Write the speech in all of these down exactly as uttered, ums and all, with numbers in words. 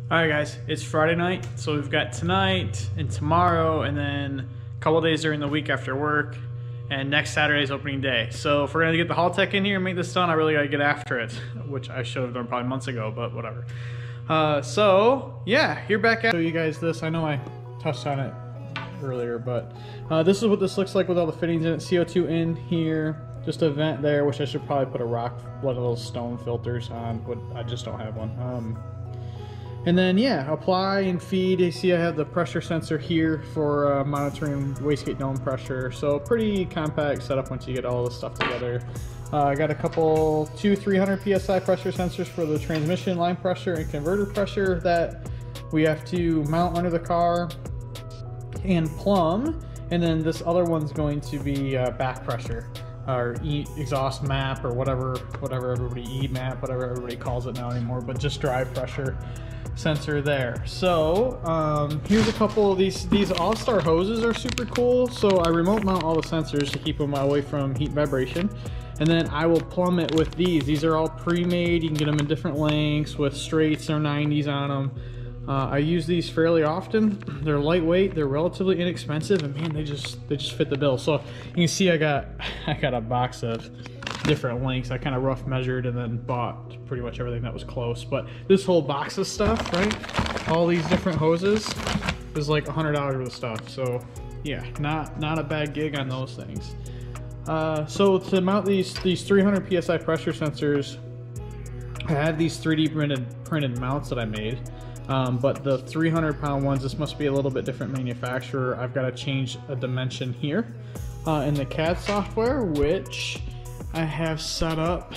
All right, guys, it's Friday night, so we've got tonight and tomorrow, and then a couple days during the week after work, and next Saturday's opening day. So if we're gonna get the Haltech in here and make this done, I really gotta get after it, which I should have done probably months ago, but whatever. Uh, so yeah, you're back at. Show you guys this. I know I touched on it earlier, but uh, this is what this looks like with all the fittings in it. C O two in here, just a vent there, which I should probably put a rock, one of those stone filters on, but I just don't have one. Um, And then, yeah, apply and feed. You see I have the pressure sensor here for uh, monitoring wastegate dome pressure. So pretty compact setup once you get all this stuff together. Uh, I got a couple, two three hundred P S I pressure sensors for the transmission line pressure and converter pressure that we have to mount under the car and plumb. And then this other one's going to be uh, back pressure, or e exhaust map, or whatever, whatever everybody, E map, whatever everybody calls it now anymore, but just drive pressure sensor there. So um, here's a couple of these. These All-Star hoses are super cool. So I remote mount all the sensors to keep them away from heat vibration. And then I will plumb it with these. These are all pre-made. You can get them in different lengths with straights or nineties on them. Uh, I use these fairly often. They're lightweight, they're relatively inexpensive, and man, they just they just fit the bill. So you can see I got I got a box of different lengths. I kind of rough measured and then bought pretty much everything that was close. But this whole box of stuff, right? All these different hoses is like a hundred dollars worth of stuff. So yeah, not not a bad gig on those things. Uh, so to mount these these three hundred P S I pressure sensors, I had these three D printed printed mounts that I made. Um, but the three hundred pound ones, this must be a little bit different manufacturer. I've got to change a dimension here uh, in the C A D software, which I have set up.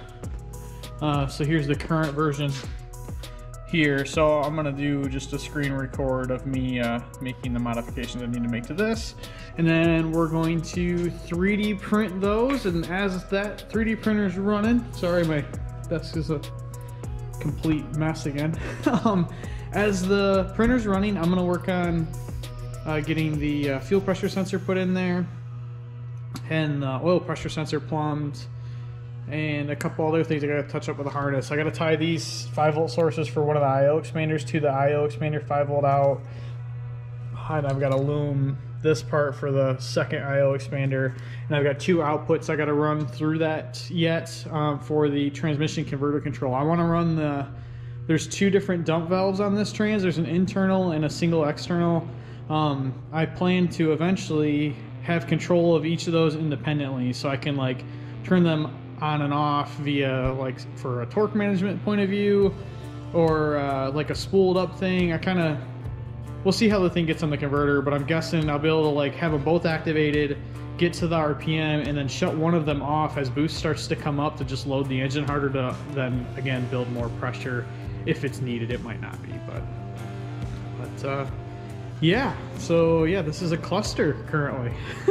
Uh, so here's the current version here. So I'm gonna do just a screen record of me uh, making the modifications I need to make to this. And then we're going to three D print those. And as that three D printer is running, sorry, my desk is a complete mess again. um, as the printer's running, I'm gonna work on uh, getting the uh, fuel pressure sensor put in there, and the oil pressure sensor plumbed, and a couple other things I gotta touch up with the harness. I gotta tie these five volt sources for one of the I O expanders to the I O expander five volt out, and I've got to loom this part for the second I O expander, and I've got two outputs I got to run through that yet um, for the transmission converter control. I want to run the, there's two different dump valves on this trans. There's an internal and a single external. Um, I plan to eventually have control of each of those independently, so I can like turn them on and off via like for a torque management point of view, or uh, like a spooled up thing. I kind of, we'll see how the thing gets on the converter, but I'm guessing I'll be able to like have them both activated, get to the R P M, and then shut one of them off as boost starts to come up to just load the engine harder to then again build more pressure if it's needed. It might not be, but but uh, yeah. So yeah, this is a cluster currently.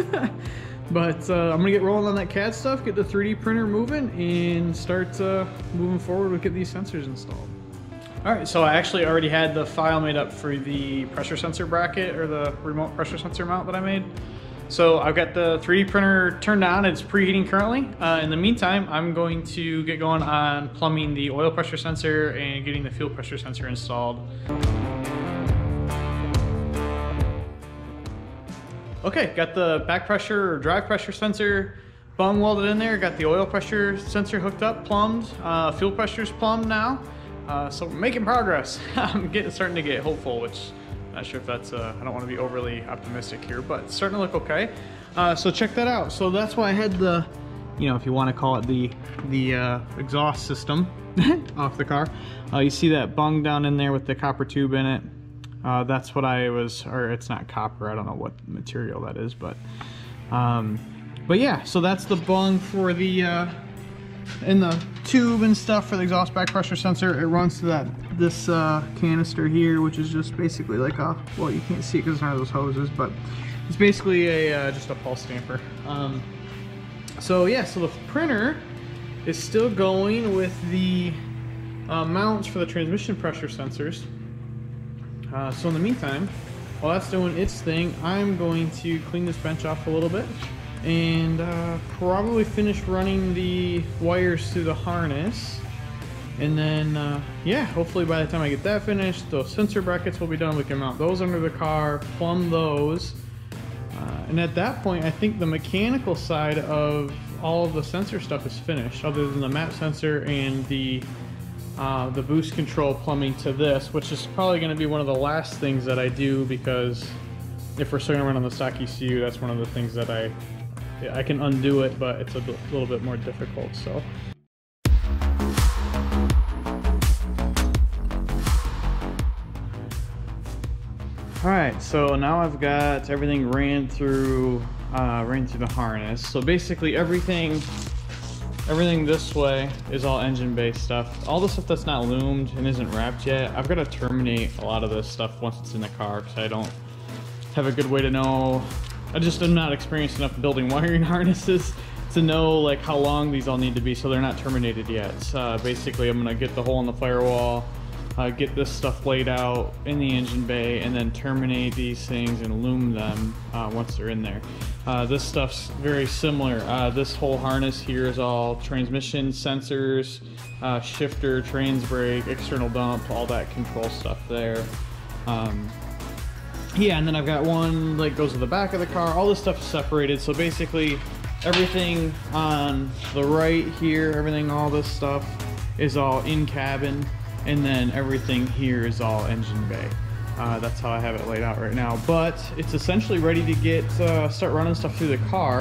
But uh, I'm gonna get rolling on that C A D stuff, get the three D printer moving, and start uh, moving forward with get these sensors installed. All right, so I actually already had the file made up for the pressure sensor bracket, or the remote pressure sensor mount that I made. So I've got the three D printer turned on, it's preheating currently. Uh, in the meantime, I'm going to get going on plumbing the oil pressure sensor and getting the fuel pressure sensor installed. Okay, got the back pressure or drive pressure sensor bung welded in there, got the oil pressure sensor hooked up, plumbed, uh, fuel pressure's plumbed now. Uh, so we're making progress. I'm getting starting to get hopeful, which I'm not sure if that's, uh, I don't want to be overly optimistic here, but it's starting to look okay. Uh, so check that out. So that's why I had the, you know, if you want to call it the, the uh, exhaust system off the car. Uh, you see that bung down in there with the copper tube in it. Uh, that's what I was, or it's not copper, I don't know what material that is, but, um, but yeah, so that's the bung for the, uh, in the tube and stuff for the exhaust back pressure sensor. It runs to that this uh, canister here, which is just basically like a, well, you can't see it because it's not those hoses, but it's basically a uh, just a pulse stamper. Um, so yeah, so the printer is still going with the uh, mounts for the transmission pressure sensors. Uh, so in the meantime, while that's doing its thing, I'm going to clean this bench off a little bit and uh, probably finish running the wires through the harness And then, uh, yeah, hopefully by the time I get that finished, those sensor brackets will be done. We can mount those under the car, plumb those. Uh, and at that point, I think the mechanical side of all of the sensor stuff is finished, other than the map sensor and the uh, the boost control plumbing to this, which is probably going to be one of the last things that I do, because if we're still going to run on the stock E C U, that's one of the things that I I can undo it, but it's a little bit more difficult. So. All right, so now I've got everything ran through, uh, ran through the harness. So basically everything, everything this way is all engine-based stuff. All the stuff that's not loomed and isn't wrapped yet, I've got to terminate a lot of this stuff once it's in the car, because I don't have a good way to know. I just am not experienced enough building wiring harnesses to know like how long these all need to be, so they're not terminated yet. Uh, basically, I'm gonna get the hole in the firewall, Uh, get this stuff laid out in the engine bay, and then terminate these things and loom them uh, once they're in there. Uh, this stuff's very similar. Uh, this whole harness here is all transmission sensors, uh, shifter, trans brake, external dump, all that control stuff there. Um, yeah, and then I've got one that goes to the back of the car. All this stuff is separated, so basically everything on the right here, everything, all this stuff is all in cabin. And then everything here is all engine bay. Uh, that's how I have it laid out right now. But it's essentially ready to get uh, start running stuff through the car.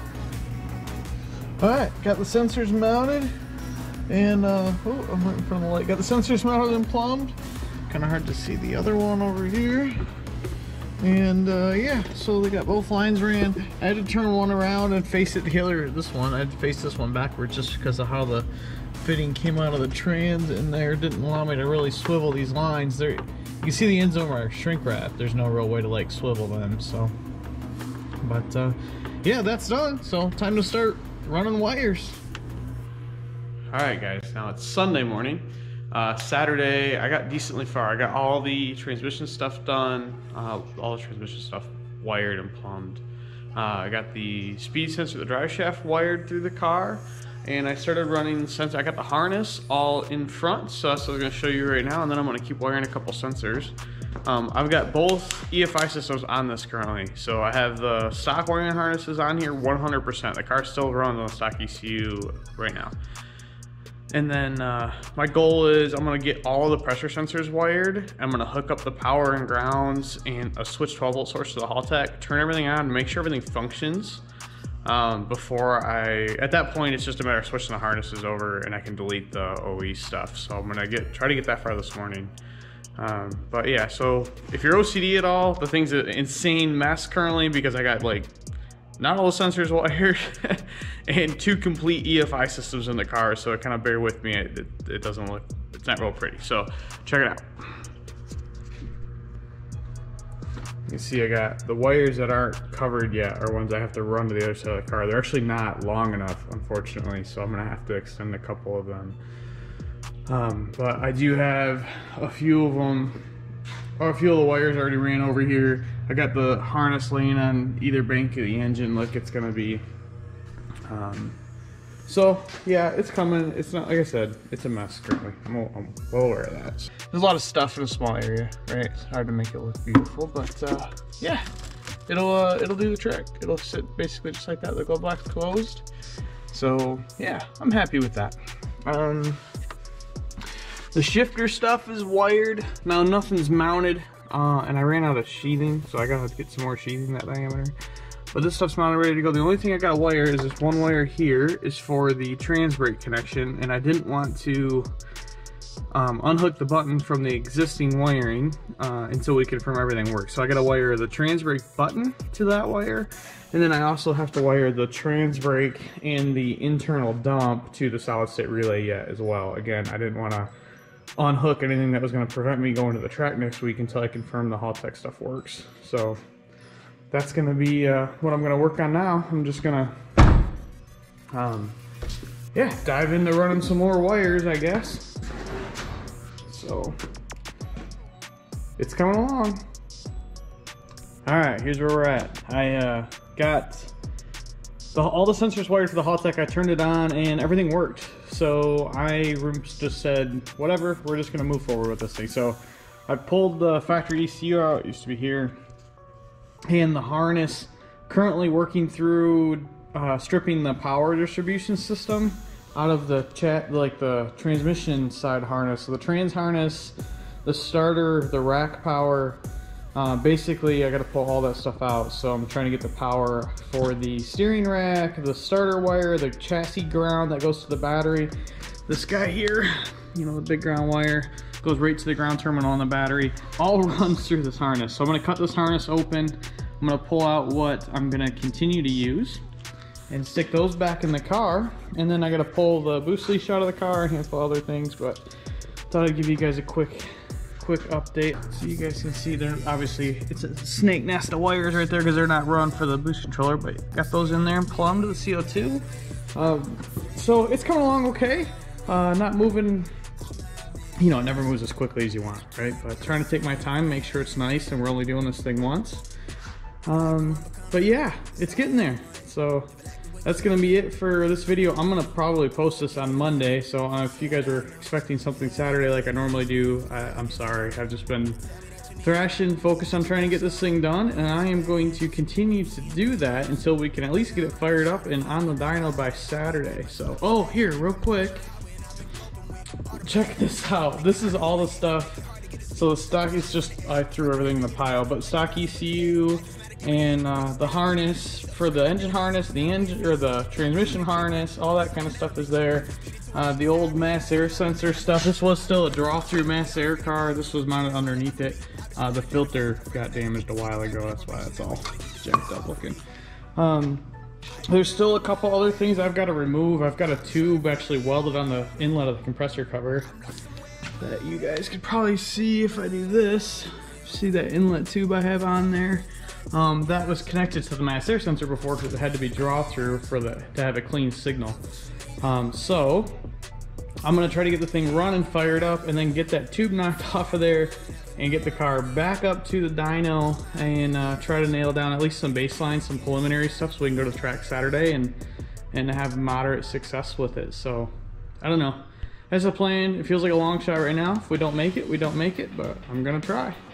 All right, got the sensors mounted, and uh, oh, I'm right in front of the light. Got the sensors mounted and plumbed. Kind of hard to see the other one over here. And uh, yeah, so they got both lines ran. I had to turn one around and face it the other. This one, I had to face this one backwards just because of how the fitting came out of the trans in there. Didn't allow me to really swivel these lines. There, you can see the ends of them are shrink wrap. There's no real way to like swivel them. So, but uh, yeah, that's done. So time to start running wires. All right, guys. Now it's Sunday morning. Uh, Saturday, I got decently far. I got all the transmission stuff done, uh, all the transmission stuff wired and plumbed. Uh, I got the speed sensor, the drive shaft wired through the car, and I started running sensor. I got the harness all in front, so that's what I'm going to show you right now, and then I'm going to keep wiring a couple sensors. Um, I've got both E F I systems on this currently, so I have the stock wiring harnesses on here one hundred percent. The car's still running on the stock E C U right now. And then uh, my goal is I'm gonna get all the pressure sensors wired. I'm gonna hook up the power and grounds and a switch twelve volt source to the Haltech, turn everything on, make sure everything functions um, before I, at that point, it's just a matter of switching the harnesses over and I can delete the O E stuff. So I'm gonna get try to get that far this morning. Um, but yeah, so if you're O C D at all, the thing's an insane mess currently because I got like not all the sensors wired and two complete E F I systems in the car, so kind of bear with me. It, it, it doesn't look, it's not real pretty. So check it out. You can see I got the wires that aren't covered yet are ones I have to run to the other side of the car. They're actually not long enough, unfortunately, so I'm gonna have to extend a couple of them. Um, but I do have a few of them. Oh, a few of the wires already ran over here. I got the harness laying on either bank of the engine like it's gonna be. Um, so yeah, it's coming. It's not, like I said, it's a mess currently. I'm, I'm well aware of that. There's a lot of stuff in a small area, right? It's hard to make it look beautiful, but uh, yeah, it'll uh, it'll do the trick. It'll sit basically just like that. The glove box closed. So yeah, I'm happy with that. Um, The shifter stuff is wired. Now nothing's mounted, uh, and I ran out of sheathing, so I gotta get some more sheathing that diameter. But this stuff's mounted, ready to go. The only thing I gotta wire is this one wire here is for the trans brake connection, and I didn't want to um, unhook the button from the existing wiring uh, until we confirm everything works. So I gotta wire the trans brake button to that wire, and then I also have to wire the trans brake and the internal dump to the solid state relay yet as well. Again, I didn't want to unhook anything that was going to prevent me going to the track next week until I confirm the Haltech stuff works. So that's going to be uh, what I'm going to work on now. I'm just going to, um, yeah, dive into running some more wires, I guess. So it's coming along. All right, here's where we're at. I uh, got the, all the sensors wired to the Haltech. I turned it on and everything worked. So I just said, whatever, we're just gonna move forward with this thing. So I pulled the factory E C U out, it used to be here, and the harness, currently working through uh, stripping the power distribution system out of the chat, like the transmission side harness. So the trans harness, the starter, the rack power, uh, basically I gotta pull all that stuff out. So I'm trying to get the power for the steering rack, the starter wire, the chassis ground that goes to the battery. This guy here, you know, the big ground wire, goes right to the ground terminal on the battery, all runs through this harness. So I'm gonna cut this harness open, I'm gonna pull out what I'm gonna continue to use and stick those back in the car, and then I gotta pull the boost leash out of the car and a handful of other things, but thought I'd give you guys a quick quick update so you guys can see there. Obviously it's a snake nest of wires right there because they're not run for the boost controller, but got those in there and plumbed to the C O two. Um, so it's coming along okay, uh, not moving, you know, it never moves as quickly as you want, right? But trying to take my time, make sure it's nice, and we're only doing this thing once. Um, but yeah, it's getting there. So that's gonna be it for this video. I'm gonna probably post this on Monday, so uh, if you guys are expecting something Saturday like I normally do, I, I'm sorry. I've just been thrashing, focused on trying to get this thing done, and I am going to continue to do that until we can at least get it fired up and on the dyno by Saturday. So, oh, here, real quick, check this out. This is all the stuff. So the stock is just, I threw everything in the pile, but stock E C U and uh, the harness for the engine harness, the engine or the transmission harness, all that kind of stuff is there. Uh, the old mass air sensor stuff. This was still a draw-through mass air car. This was mounted underneath it. Uh, the filter got damaged a while ago. That's why it's all jacked up looking. Um, there's still a couple other things I've got to remove. I've got a tube actually welded on the inlet of the compressor cover that you guys could probably see if I do this. See that inlet tube I have on there? Um, that was connected to the mass air sensor before because it had to be draw through for the to have a clean signal. Um, so I'm gonna try to get the thing running, fired up, and then get that tube knocked off of there and get the car back up to the dyno and uh, try to nail down at least some baseline, some preliminary stuff, so we can go to the track Saturday and and have moderate success with it. So I don't know. That's the plan. It feels like a long shot right now. If we don't make it, we don't make it, but I'm gonna try.